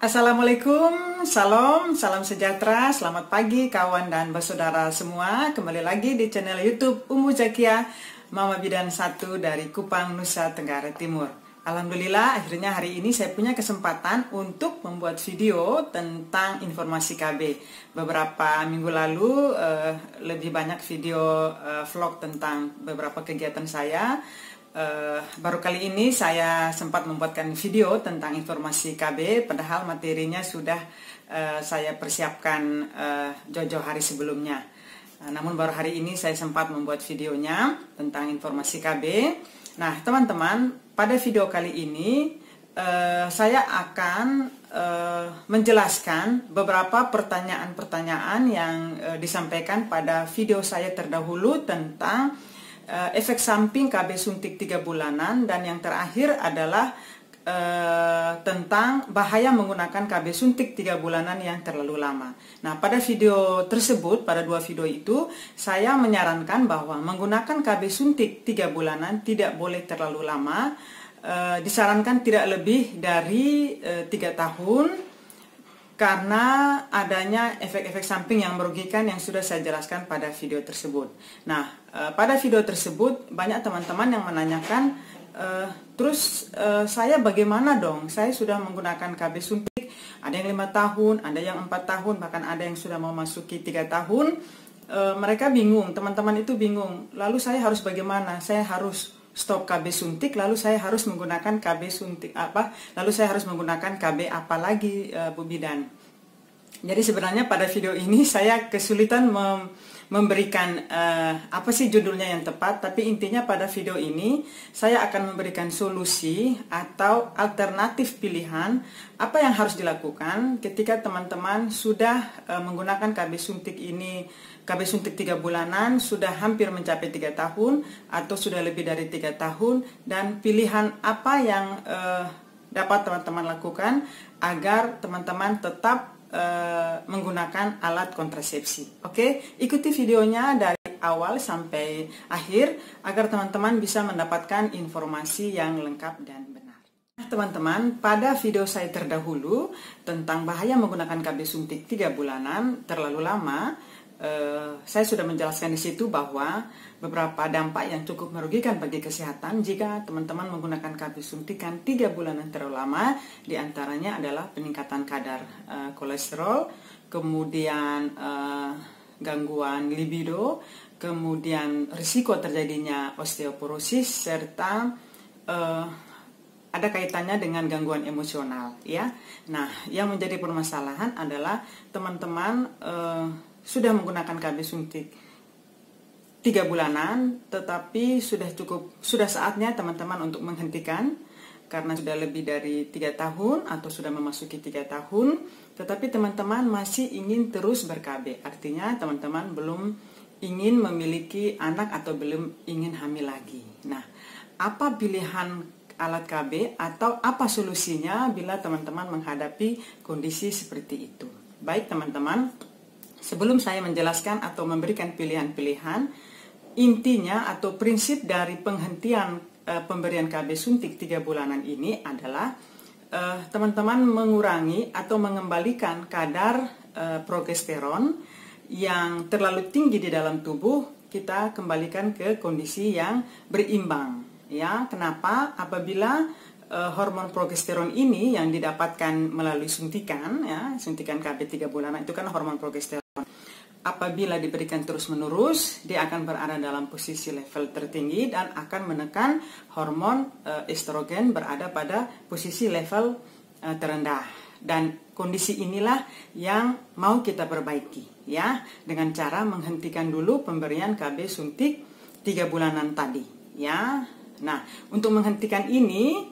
Assalamualaikum, salam sejahtera, selamat pagi kawan dan bersaudara semua. Kembali lagi di channel YouTube Umu Zakia, Mama Bidan 1 dari Kupang, Nusa Tenggara Timur. Alhamdulillah, akhirnya hari ini saya punya kesempatan untuk membuat video tentang informasi KB. Beberapa minggu lalu lebih banyak video vlog tentang beberapa kegiatan saya. Baru kali ini saya sempat membuatkan video tentang informasi KB, padahal materinya sudah saya persiapkan jauh-jauh hari sebelumnya. Namun baru hari ini saya sempat membuat videonya tentang informasi KB. Nah teman-teman, pada video kali ini saya akan menjelaskan beberapa pertanyaan-pertanyaan yang disampaikan pada video saya terdahulu tentang efek samping KB suntik 3 bulanan, dan yang terakhir adalah tentang bahaya menggunakan KB suntik 3 bulanan yang terlalu lama. Nah, pada video tersebut, pada dua video itu, saya menyarankan bahwa menggunakan KB suntik 3 bulanan tidak boleh terlalu lama, disarankan tidak lebih dari 3 tahun, karena adanya efek-efek samping yang merugikan yang sudah saya jelaskan pada video tersebut. Nah, pada video tersebut banyak teman-teman yang menanyakan, terus saya bagaimana dong? Saya sudah menggunakan KB suntik, ada yang 5 tahun, ada yang 4 tahun, bahkan ada yang sudah memasuki 3 tahun. Mereka bingung, teman-teman itu bingung. Lalu saya harus bagaimana? Saya harus stop KB suntik, lalu saya harus menggunakan KB suntik apa? Lalu saya harus menggunakan KB apa lagi, Bu Bidan? Jadi sebenarnya pada video ini saya kesulitan memberikan apa sih judulnya yang tepat, tapi intinya pada video ini saya akan memberikan solusi atau alternatif pilihan apa yang harus dilakukan ketika teman-teman sudah menggunakan KB suntik ini. KB suntik 3 bulanan sudah hampir mencapai 3 tahun atau sudah lebih dari 3 tahun, dan pilihan apa yang dapat teman-teman lakukan agar teman-teman tetap menggunakan alat kontrasepsi. Oke, ikuti videonya dari awal sampai akhir agar teman-teman bisa mendapatkan informasi yang lengkap dan benar. Nah, teman-teman, pada video saya terdahulu tentang bahaya menggunakan KB suntik 3 bulanan terlalu lama, saya sudah menjelaskan di situ bahwa beberapa dampak yang cukup merugikan bagi kesehatan jika teman-teman menggunakan KB suntikan 3 bulanan terlalu lama, diantaranya adalah peningkatan kadar kolesterol, kemudian gangguan libido, kemudian risiko terjadinya osteoporosis, serta ada kaitannya dengan gangguan emosional, ya. Nah, yang menjadi permasalahan adalah teman-teman sudah menggunakan KB suntik 3 bulanan, tetapi sudah saatnya teman-teman untuk menghentikan karena sudah lebih dari 3 tahun atau sudah memasuki 3 tahun, tetapi teman-teman masih ingin terus ber-KB. Artinya teman-teman belum ingin memiliki anak atau belum ingin hamil lagi. Nah, apa pilihan alat KB atau apa solusinya bila teman-teman menghadapi kondisi seperti itu? Baik teman-teman, sebelum saya menjelaskan atau memberikan pilihan-pilihan, intinya atau prinsip dari penghentian pemberian KB suntik 3 bulanan ini adalah teman-teman mengurangi atau mengembalikan kadar progesteron yang terlalu tinggi di dalam tubuh, kita kembalikan ke kondisi yang berimbang. Ya, kenapa? Apabila hormon progesteron ini yang didapatkan melalui suntikan, ya, suntikan KB 3 bulanan itu kan hormon progesteron. Apabila diberikan terus-menerus, dia akan berada dalam posisi level tertinggi dan akan menekan hormon estrogen berada pada posisi level terendah. Dan kondisi inilah yang mau kita perbaiki, ya, dengan cara menghentikan dulu pemberian KB suntik 3 bulanan tadi, ya. Nah, untuk menghentikan ini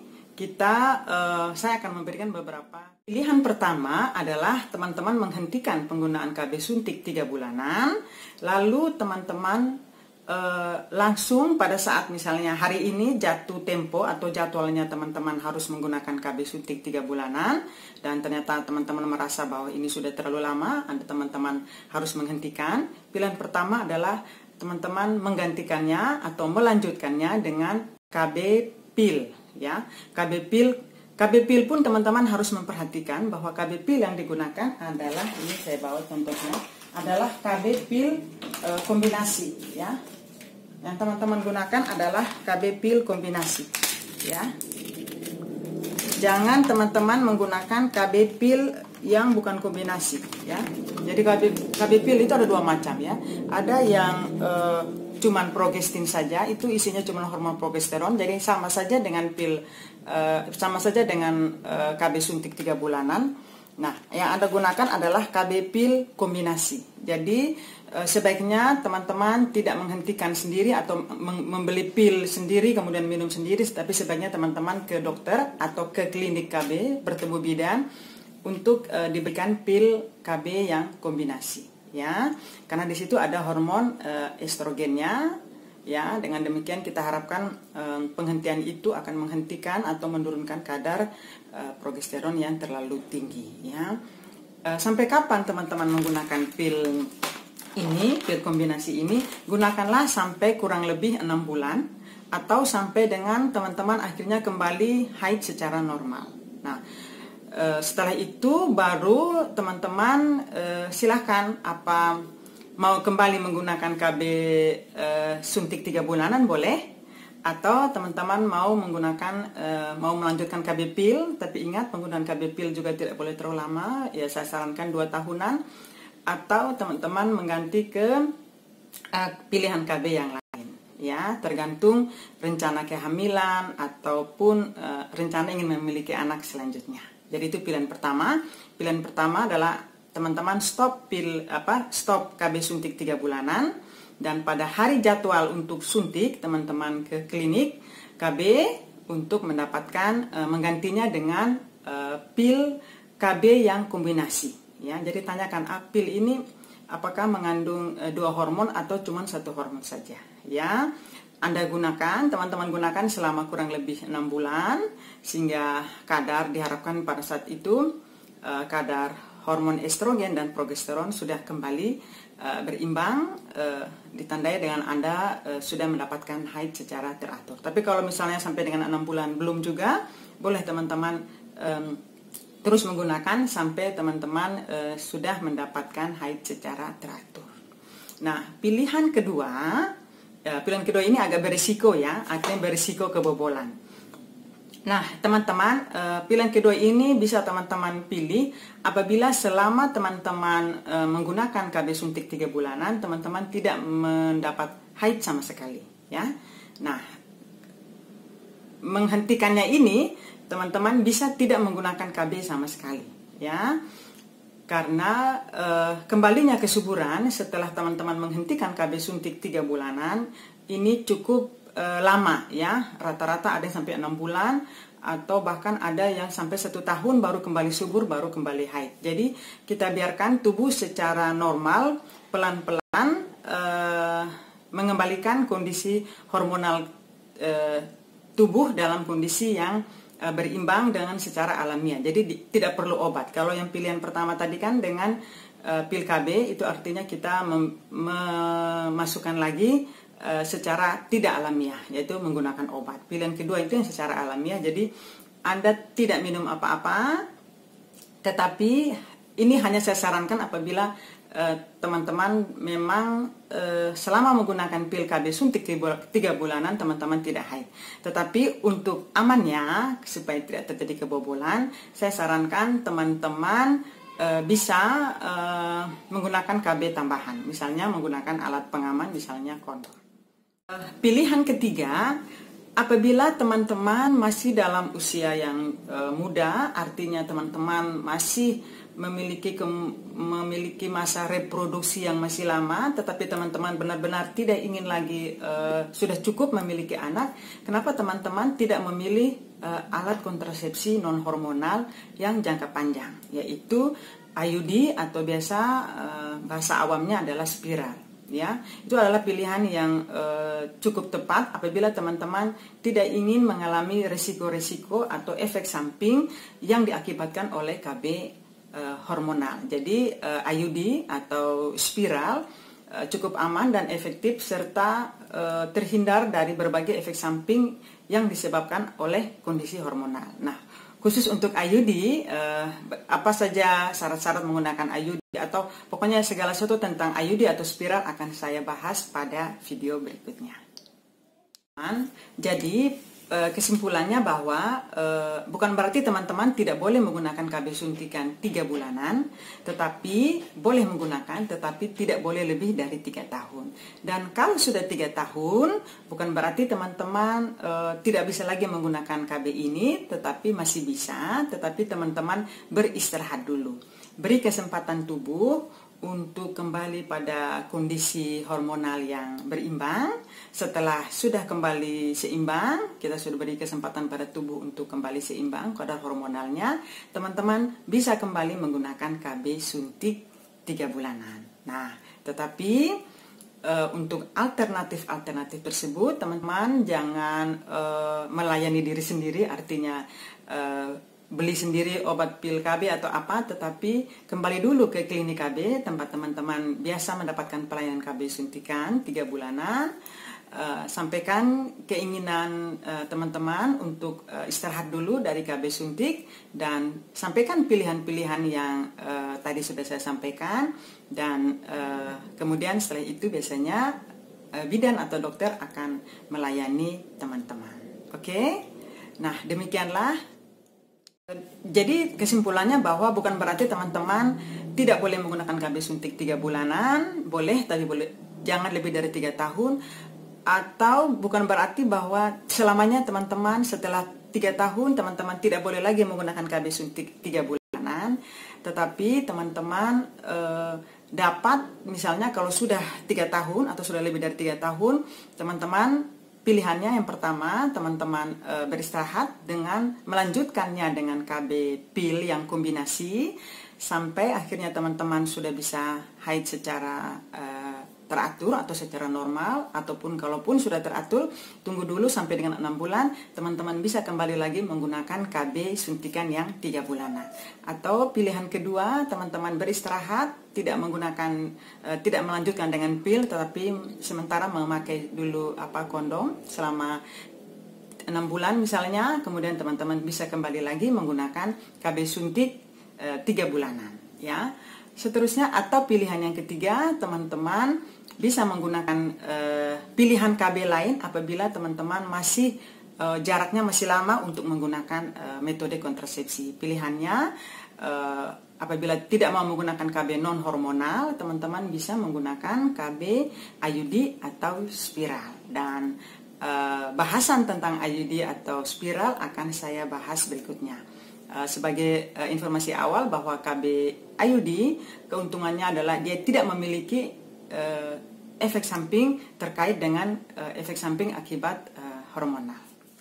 saya akan memberikan beberapa pilihan. Pertama adalah teman-teman menghentikan penggunaan KB suntik 3 bulanan, lalu teman-teman langsung pada saat misalnya hari ini jatuh tempo atau jadwalnya teman-teman harus menggunakan KB suntik 3 bulanan, dan ternyata teman-teman merasa bahwa ini sudah terlalu lama, Anda teman-teman harus menghentikan. Pilihan pertama adalah teman-teman menggantikannya atau melanjutkannya dengan KB pil, ya. KB pil KB pil pun teman-teman harus memperhatikan bahwa KB pil yang digunakan adalah, ini saya bawa contohnya, adalah KB pil kombinasi ya. Yang teman-teman gunakan adalah KB pil kombinasi ya. Jangan teman-teman menggunakan KB pil yang bukan kombinasi ya. Jadi KB pil itu ada dua macam ya. Ada yang cuman progestin saja, itu isinya cuma hormon progesteron, jadi sama saja dengan pil KB suntik 3 bulanan. Nah, yang Anda gunakan adalah KB pil kombinasi. Jadi sebaiknya teman-teman tidak menghentikan sendiri atau membeli pil sendiri kemudian minum sendiri, tapi sebaiknya teman-teman ke dokter atau ke klinik KB bertemu bidan untuk diberikan pil KB yang kombinasi ya, karena di situ ada hormon estrogennya ya. Dengan demikian kita harapkan penghentian itu akan menghentikan atau menurunkan kadar progesteron yang terlalu tinggi ya. Sampai kapan teman-teman menggunakan pil kombinasi ini? Gunakanlah sampai kurang lebih 6 bulan atau sampai dengan teman-teman akhirnya kembali haid secara normal. Nah, setelah itu baru teman-teman silahkan apa mau kembali menggunakan KB suntik 3 bulanan boleh, atau teman-teman mau menggunakan mau melanjutkan KB pil, tapi ingat penggunaan KB pil juga tidak boleh terlalu lama ya, saya sarankan 2 tahunan, atau teman-teman mengganti ke pilihan KB yang lain ya, tergantung rencana kehamilan ataupun rencana ingin memiliki anak selanjutnya. Jadi itu pilihan pertama. Pilihan pertama adalah teman-teman stop KB suntik 3 bulanan, dan pada hari jadwal untuk suntik teman-teman ke klinik KB untuk mendapatkan menggantinya dengan pil KB yang kombinasi ya. Jadi tanyakan pil ini apakah mengandung 2 hormon atau cuma 1 hormon saja ya. Anda gunakan, teman-teman gunakan selama kurang lebih 6 bulan, sehingga kadar diharapkan pada saat itu kadar hormon estrogen dan progesteron sudah kembali berimbang, ditandai dengan Anda sudah mendapatkan haid secara teratur. Tapi kalau misalnya sampai dengan 6 bulan belum juga, boleh teman-teman terus menggunakan sampai teman-teman sudah mendapatkan haid secara teratur. Nah, pilihan kedua ini agak berisiko ya, artinya berisiko kebobolan. Nah, teman-teman, pilihan kedua ini bisa teman-teman pilih apabila selama teman-teman menggunakan KB suntik 3 bulanan, teman-teman tidak mendapat haid sama sekali ya. Nah, menghentikannya ini teman-teman bisa tidak menggunakan KB sama sekali ya. Karena kembalinya kesuburan setelah teman-teman menghentikan KB suntik 3 bulanan ini cukup lama ya. Rata-rata ada yang sampai 6 bulan atau bahkan ada yang sampai 1 tahun baru kembali subur, baru kembali haid. Jadi kita biarkan tubuh secara normal pelan-pelan mengembalikan kondisi hormonal tubuh dalam kondisi yang berimbang dengan secara alamiah. Jadi tidak perlu obat. Kalau yang pilihan pertama tadi kan dengan pil KB, itu artinya kita memasukkan lagi secara tidak alamiah, yaitu menggunakan obat. Pilihan kedua itu yang secara alamiah, jadi Anda tidak minum apa-apa, tetapi ini hanya saya sarankan apabila teman-teman memang selama menggunakan pil KB suntik 3 bulanan teman-teman tidak haid. Tetapi untuk amannya supaya tidak terjadi kebobolan, saya sarankan teman-teman bisa menggunakan KB tambahan, misalnya menggunakan alat pengaman, misalnya kondom. Pilihan ketiga, apabila teman-teman masih dalam usia yang muda, artinya teman-teman masih memiliki masa reproduksi yang masih lama, tetapi teman-teman benar-benar tidak ingin lagi, sudah cukup memiliki anak, kenapa teman-teman tidak memilih alat kontrasepsi non hormonal yang jangka panjang, yaitu IUD atau biasa bahasa awamnya adalah spiral. Ya, itu adalah pilihan yang cukup tepat apabila teman-teman tidak ingin mengalami resiko-resiko atau efek samping yang diakibatkan oleh KB hormonal. Jadi IUD atau spiral cukup aman dan efektif serta terhindar dari berbagai efek samping yang disebabkan oleh kondisi hormonal. Nah, khusus untuk IUD, apa saja syarat-syarat menggunakan IUD atau pokoknya segala sesuatu tentang IUD atau spiral akan saya bahas pada video berikutnya. Jadi kesimpulannya bahwa bukan berarti teman-teman tidak boleh menggunakan KB suntikan 3 bulanan, tetapi boleh menggunakan, tetapi tidak boleh lebih dari 3 tahun. Dan kalau sudah 3 tahun, bukan berarti teman-teman tidak bisa lagi menggunakan KB ini, tetapi masih bisa, tetapi teman-teman beristirahat dulu. Beri kesempatan tubuh untuk kembali pada kondisi hormonal yang berimbang. Setelah sudah kembali seimbang, kita sudah beri kesempatan pada tubuh untuk kembali seimbang kadar hormonalnya, teman-teman bisa kembali menggunakan KB suntik 3 bulanan. Nah, tetapi untuk alternatif-alternatif tersebut, teman-teman jangan melayani diri sendiri, artinya beli sendiri obat pil KB atau apa, tetapi kembali dulu ke klinik KB tempat teman-teman biasa mendapatkan pelayanan KB suntikan 3 bulanan. Sampaikan keinginan teman-teman untuk istirahat dulu dari KB suntik, dan sampaikan pilihan-pilihan yang tadi sudah saya sampaikan, dan kemudian setelah itu biasanya bidan atau dokter akan melayani teman-teman. Oke? Nah, demikianlah. Jadi kesimpulannya bahwa bukan berarti teman-teman tidak boleh menggunakan KB suntik 3 bulanan, boleh, tapi jangan lebih dari 3 tahun. Atau bukan berarti bahwa selamanya teman-teman setelah 3 tahun teman-teman tidak boleh lagi menggunakan KB suntik 3 bulanan. Tetapi teman-teman dapat, misalnya kalau sudah 3 tahun atau sudah lebih dari 3 tahun, teman-teman pilihannya yang pertama, teman-teman beristirahat dengan melanjutkannya dengan KB pil yang kombinasi sampai akhirnya teman-teman sudah bisa haid secara teratur atau secara normal, ataupun kalaupun sudah teratur, tunggu dulu sampai dengan 6 bulan, teman-teman bisa kembali lagi menggunakan KB suntikan yang 3 bulanan. Atau pilihan kedua, teman-teman beristirahat, tidak menggunakan, tidak melanjutkan dengan pil, tetapi sementara memakai dulu kondom selama 6 bulan misalnya, kemudian teman-teman bisa kembali lagi menggunakan KB suntik 3 bulanan, ya. Seterusnya, atau pilihan yang ketiga, teman-teman bisa menggunakan pilihan KB lain apabila teman-teman masih jaraknya masih lama untuk menggunakan metode kontrasepsi. Pilihannya apabila tidak mau menggunakan KB non hormonal, teman-teman bisa menggunakan KB IUD atau spiral. Dan bahasan tentang IUD atau spiral akan saya bahas berikutnya. Sebagai informasi awal bahwa KB IUD keuntungannya adalah dia tidak memiliki efek samping terkait dengan efek samping akibat hormonal.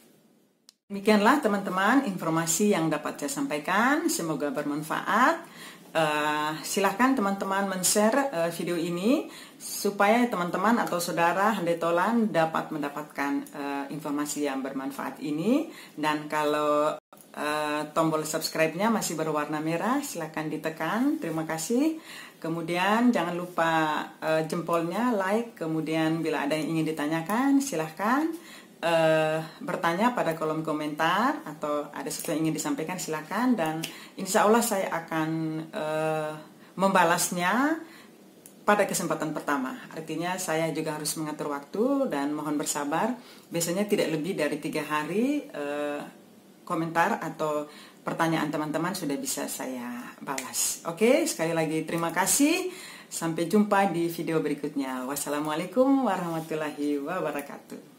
Demikianlah teman-teman informasi yang dapat saya sampaikan, semoga bermanfaat. Silahkan teman-teman men-share video ini supaya teman-teman atau saudara handetolan dapat mendapatkan informasi yang bermanfaat ini. Dan kalau tombol subscribe-nya masih berwarna merah, silahkan ditekan, terima kasih. Kemudian jangan lupa jempolnya, like. Kemudian bila ada yang ingin ditanyakan, silahkan bertanya pada kolom komentar, atau ada sesuatu yang ingin disampaikan, silahkan. Dan insya Allah saya akan membalasnya pada kesempatan pertama. Artinya saya juga harus mengatur waktu dan mohon bersabar. Biasanya tidak lebih dari 3 hari komentar atau pertanyaan teman-teman sudah bisa saya balas. Oke, sekali lagi terima kasih. Sampai jumpa di video berikutnya. Wassalamualaikum warahmatullahi wabarakatuh.